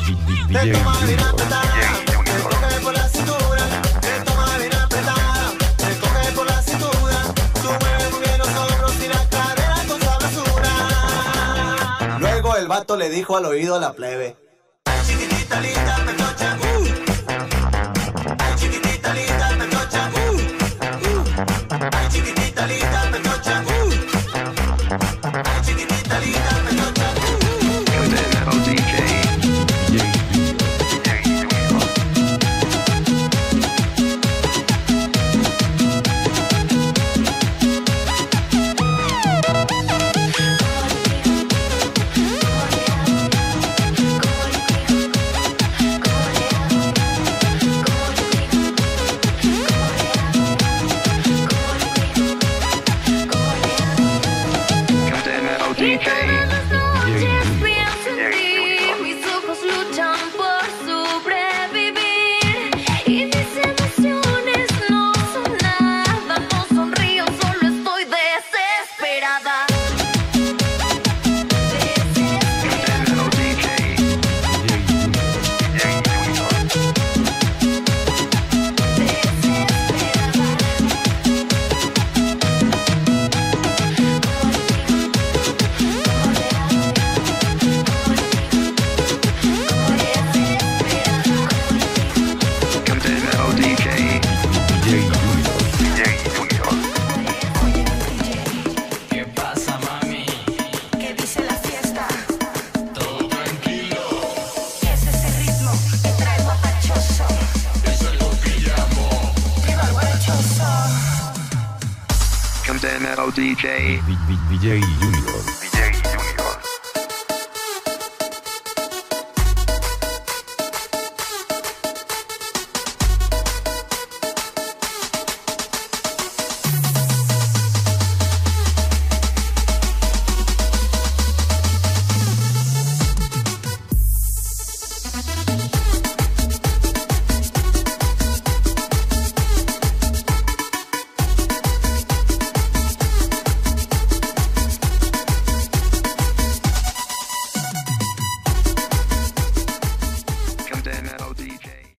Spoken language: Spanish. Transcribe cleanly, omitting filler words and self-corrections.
Te toma bien apretada, te coge por la cintura. Te toma bien apretada, te coge por la cintura. Tú mueves muy bien los hombros y la cadera con sabrosura. Luego el vato le dijo al oído a la plebe: ay, chiquitita linda, pernocha, ay, chiquitita linda, pernocha, ay, chiquitita linda, pernocha, ay, chiquitita linda, pernocha. DJ Junior.